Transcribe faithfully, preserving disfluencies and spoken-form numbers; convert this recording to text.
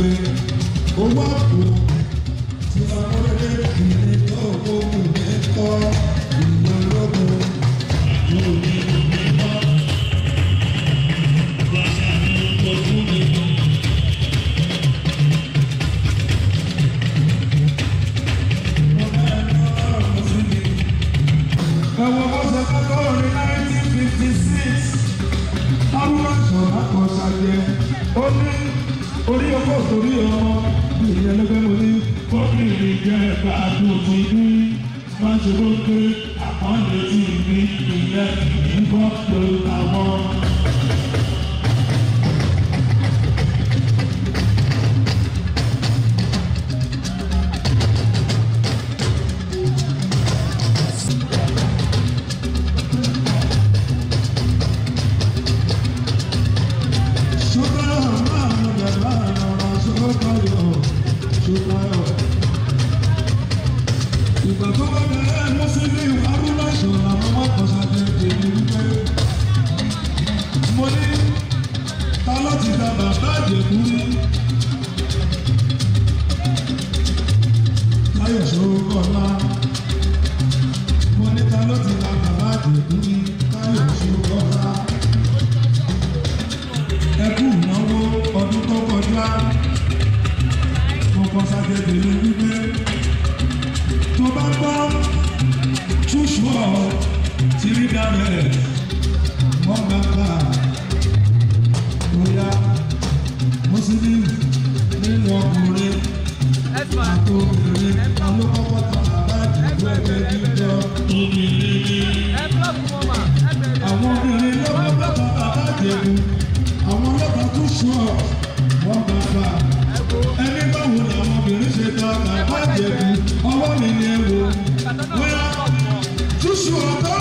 pé owó àpò tí wọ́n wọlé kìíní tó owó kù ní kọ́ ìlú ológun àwọn òní òní mọ́. Wàṣà ló ń bọ̀ fún mi. Ẹ̀wọ̀n ọ̀sẹ̀ kọ́kọ́ ní nineteen fifty six Haruna Ìṣọ̀lá kan ṣàjẹ́ ó ní orí ọkọ̀ torí ọmọ ìyẹn lọ́gbẹ́ mo ní kọ́kìrì jẹ́ ẹ̀ka àtúntò ní wọ́n ṣe ló pé àkọọ́lẹ̀ tí ìbí ìyẹn nǹkan lórí àwọn. Ìgbà tó bá bẹ̀rẹ̀ lọ sí ilé ìwà Haruna Ìṣọ̀lá àwọn ọkọ̀ṣàjẹ́ tèmi wípé mo ní ta ló ti da bàbá Ìjẹ̀bú rí Táyọ̀ Ṣókọ́lá mo ní ta ló ti da bàbá Ìjẹ̀bú rí Táyọ̀ Ṣókọ́lá ẹ kú ìnáwó ọdún tó kọjá ọkọ̀ṣàjẹ́ tèmi wípé tó bá gbọ́ ṣùṣù ọ̀ tí rí dáre wọ́n gbà gbà bóyá mùsùlùmí nínú ọkùnrin àti obìnrin alókọ́kọ́ ta bàbá Ìjẹ̀bú ẹgbẹ́ jíjọ obìnrin ni àwọn obìnrin lọ́wọ́ bàbá bàbá Ìjẹ̀bú àwọn ọlọ́pàá tó ṣù ọ̀ wọ́n gbà gbà ẹni báwo làwọn obìnrin ṣe ta bàbá Ìjẹ̀bú ọwọ́ mi ni ẹ wò wíwá túṣu ọ̀tá.